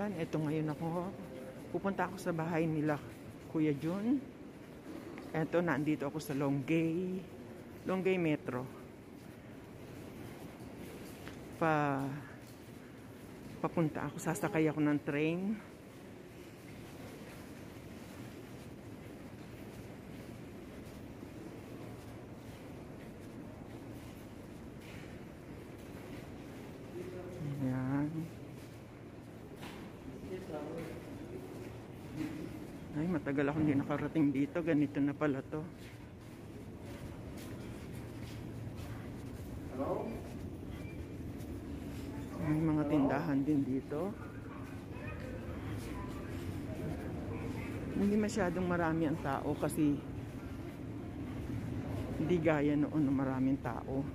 Ayan, eto ngayon ako. Pupunta ako sa bahay nila Kuya Jun. Eto, nandito ako sa Longgay Metro. Papunta ako, sasakay ako ng train. Ayan. Ay, matagal ako hindi nakarating dito. Ganito na pala to. Hello? May mga tindahan din dito. Hindi masyadong marami ang tao kasi hindi gaya noon na maraming tao.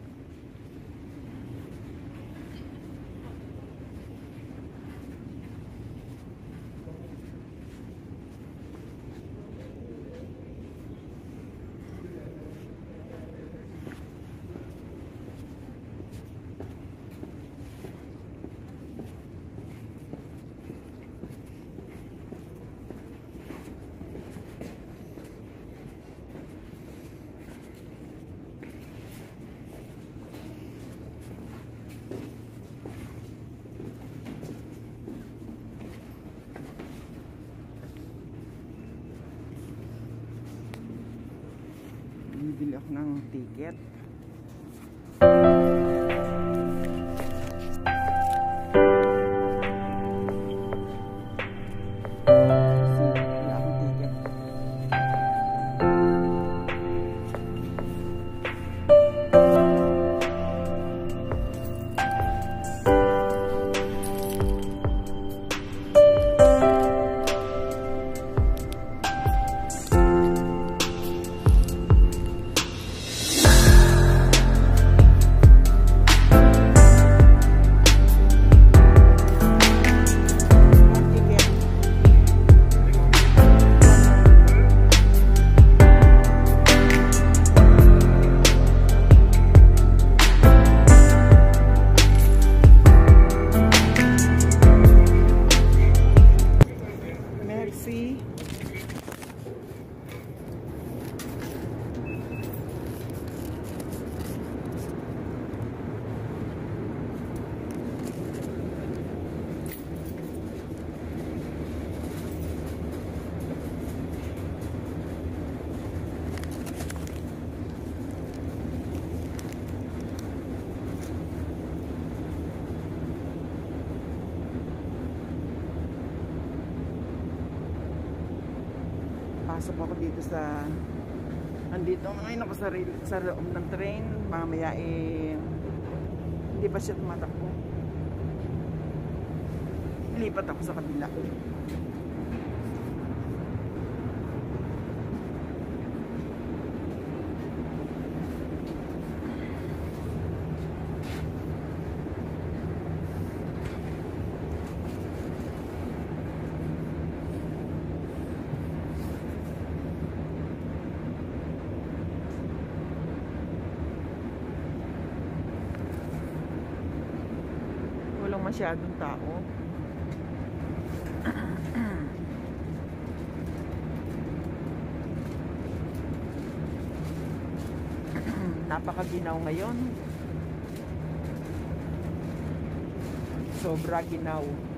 Bibili ako ng ticket. Pasok ako dito sa andito ngayon ako sa loob ng train. Mamaya hindi pa siya tumatakbo. Lipat ako sa kabila. Walang masyadong tao. Napakaginaw ngayon. Sobra ginaw.